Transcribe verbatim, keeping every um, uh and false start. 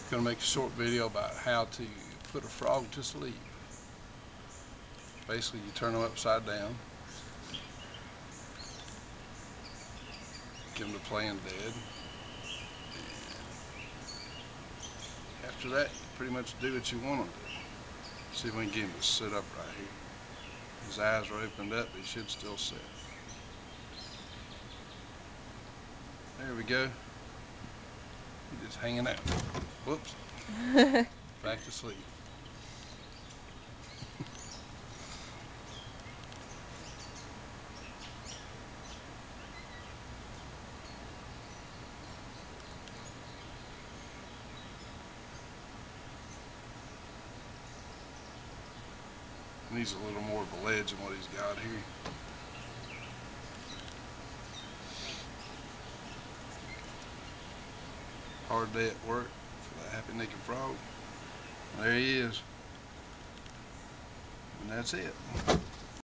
Going to make a short video about how to put a frog to sleep. Basically, you turn them upside down, get them to playing dead, and after that, you pretty much do what you want them to do. See if we can get him to sit up right here. His eyes are opened up, but he should still sit. There we go. He's just hanging out. Whoops. Back to sleep. Needs a little more of a ledge than what he's got here. Hard day at work for the happy naked frog. There he is. And that's it.